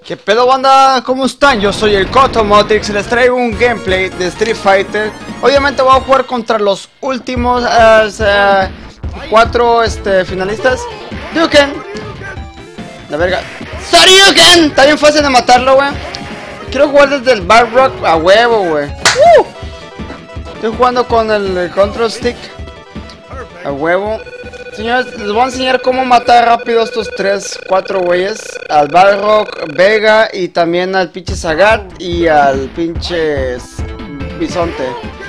¿Qué pedo, banda? ¿Cómo están? Yo soy el Cotomotrix y les traigo un gameplay de Street Fighter. Obviamente voy a jugar contra los últimos 4 finalistas. Duken. La verga. Saryuken. Está bien fácil de matarlo, güey. Quiero jugar desde el Bar Rock a huevo, güey. Estoy jugando con el control stick a huevo. Señores, les voy a enseñar cómo matar rápido a estos 4 güeyes. Al Balrog, Vega y también al pinche Sagat y al pinche Bisonte.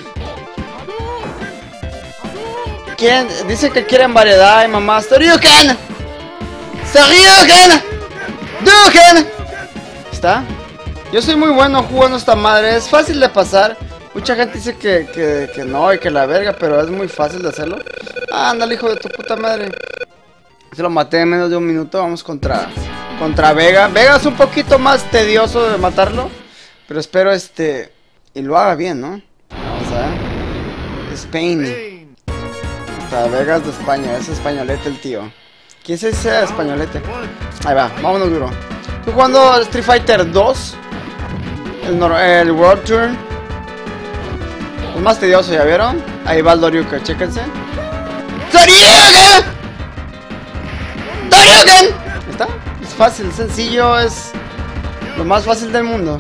¿Quién? Dice que quieren variedad y mamá. ¡Saryuken! ¡Saryuken! ¡Duken! ¿Está? Yo soy muy bueno jugando esta madre. Es fácil de pasar. Mucha gente dice que no y que la verga, pero es muy fácil de hacerlo. Ándale, hijo de tu puta madre. Se lo maté en menos de un minuto. Vamos contra Vega. Vega es un poquito más tedioso de matarlo, pero espero y lo haga bien, ¿no? Vamos a ver. Spain. Está Vegas de España. Es españolete el tío. ¿Quién es ese españolete? Ahí va, vámonos duro. Estoy jugando Street Fighter 2. El World Tour. Es más tedioso, ¿ya vieron? Ahí va el Doryuken, chéquense. ¡Saryuken! ¡Doryuken! ¿Está? Es fácil, sencillo, es lo más fácil del mundo.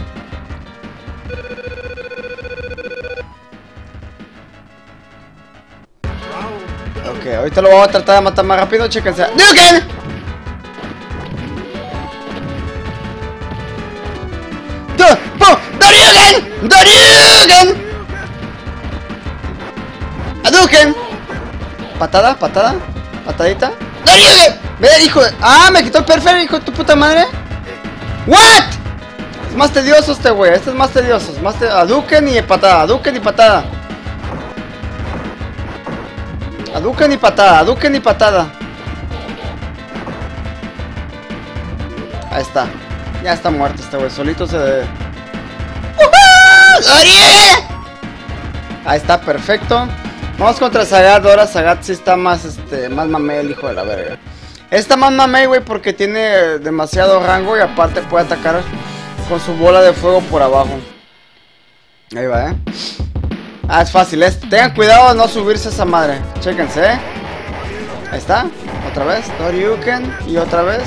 Ok, ahorita lo voy a tratar de matar más rápido, chéquense. ¡Doryuken! ¡Doryuken! ¡Doryuken! ¡Hadouken! Patada, patadita. ¡Doryuken! Ve, hijo de... ¡Ah! Me quitó el perfect, hijo de tu puta madre. ¿What? Es más tedioso este güey. Este es más tedioso. Es más Hadouken y patada. Hadouken y patada. Hadouken y patada. Hadouken y patada. Ahí está. Ya está muerto este güey. Solito se... ¡Doryuken! Ahí está, perfecto. Vamos contra Sagat. Ahora Sagat sí está más, más mamey, el hijo de la verga. Está más mamey, güey, porque tiene demasiado rango y aparte puede atacar con su bola de fuego por abajo. Ahí va, Ah, es fácil, tengan cuidado de no subirse a esa madre. Chéquense, Ahí está, otra vez, Doryuken y otra vez.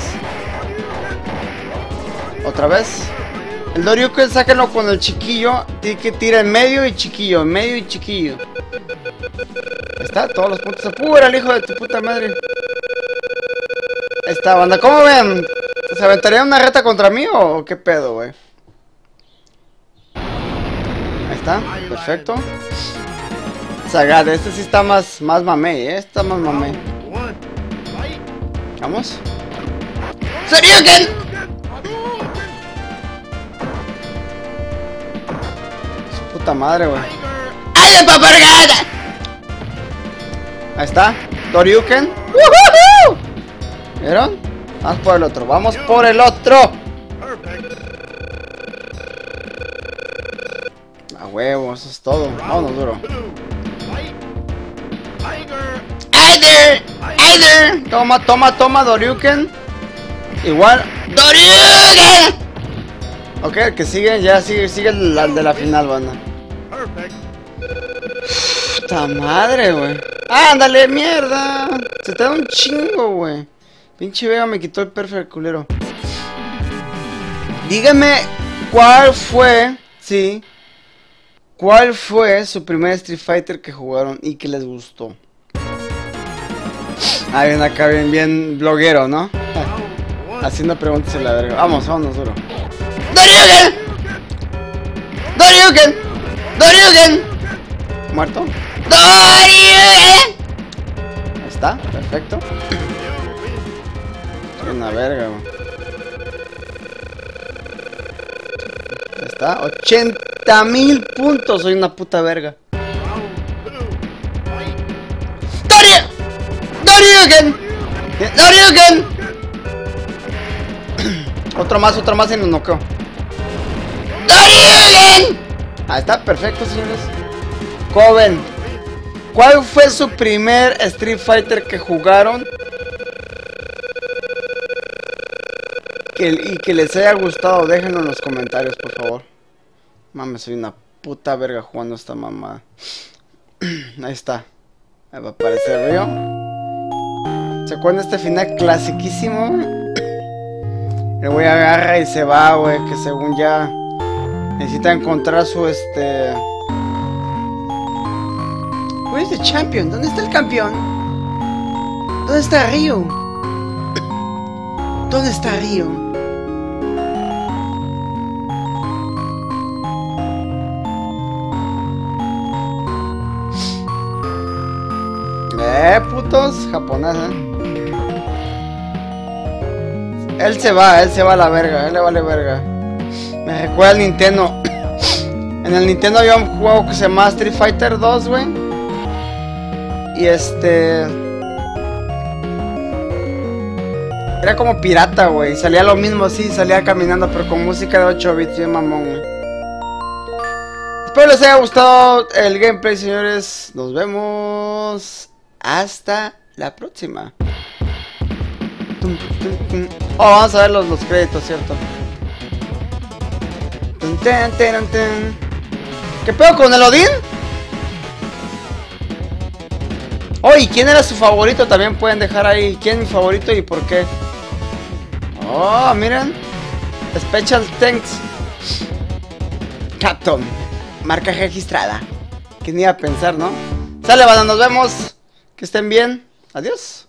Otra vez. El Doryuken, sáquenlo con el chiquillo. Tiene que tirar en medio y chiquillo, en medio y chiquillo. Ahí está, todos los puntos. ¡Apura, el hijo de tu puta madre! Ahí está, banda. ¿Cómo ven? ¿Se aventaría una reta contra mí o qué pedo, güey? Ahí está, perfecto. Sagat, sí está más mamey, Está más mamey. Vamos. ¡Saryuken! Puta madre, güey. ¡Ay, de papargada! Ahí está, Doryuken. ¡Woohoo! ¿Vieron? Vamos por el otro, vamos por el otro. A huevo, eso es todo. Vámonos duro. ¡Aider! Toma, Doryuken. Igual. ¡Doryuken! Ok, el que sigue, ya sigue el de la final, banda. Puta madre, güey. ¡Ándale, mierda! Se te da un chingo, güey. Pinche Vega me quitó el perfect culero. Dígame cuál fue, cuál fue su primer Street Fighter que jugaron y que les gustó. Ah, bien acá, bien bloguero, ¿no? Haciendo preguntas en la verga. Vámonos duro. ¡Doryuken! ¡Doryuken! ¡Doryuken! ¿Muerto? ¡Doryuken! Ahí está, perfecto. Soy una verga, güey. Ahí está, 80,000 puntos. Soy una puta verga. ¡Doryuken! ¡Doryuken! Otro más y nos noqueó. ¡Doryuken! Ahí está, perfecto, señores. Joven, ¿cuál fue su primer Street Fighter que jugaron que les haya gustado. Déjenlo en los comentarios, por favor. Mames, soy una puta verga jugando esta mamá. Ahí está. Ahí va a aparecer Río. ¿Se acuerdan de este final clasiquísimo? El güey agarra y se va, güey. Que según ya necesita encontrar su Where is the champion? ¿Dónde está el campeón? ¿Dónde está Río? ¿Dónde está Río? Putos, japonés, Él se va a la verga, él le vale verga. Me recuerda al Nintendo. En el Nintendo había un juego que se llamaba Street Fighter 2, güey. Y era como pirata, güey. Salía lo mismo así, salía caminando, pero con música de 8 bits, bien mamón, güey. Espero les haya gustado el gameplay, señores. Nos vemos. Hasta la próxima. Oh, vamos a ver los créditos, ¿cierto? ¿Qué pedo con el Odín? Oh, ¿y quién era su favorito? También pueden dejar ahí quién es mi favorito y por qué. Oh, miren. Special Thanks Captain. Marca registrada. ¿Quién iba a pensar, no? Sale, banda, nos vemos. Que estén bien. Adiós.